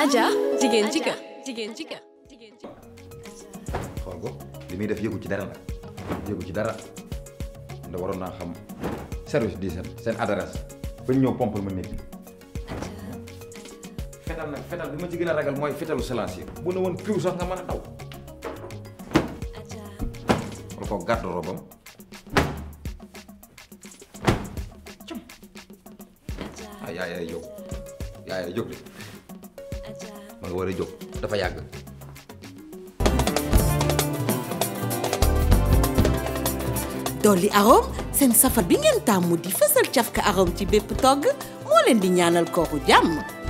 Adja jigéen ci kër xool ko li muy def yëgu ci dara nag yëgu ci dara nda waroon naa xam service d'hygiène seen adresse ba ñu ñëw pompal ma nekk fetal nag fetal bi ma ci gën a ragal mooy fetalu silencieux bu ne woon piw sax nga mën a daw wala ko gàddu robam cum ah yaay jóg yaay jóg de ma nga war a jóg dafa yàgg dolli arôme seen safar bi ngeen tàmmu di fësal cafka arôme ci bépp togg moo leen di ñaanal kooku jàmm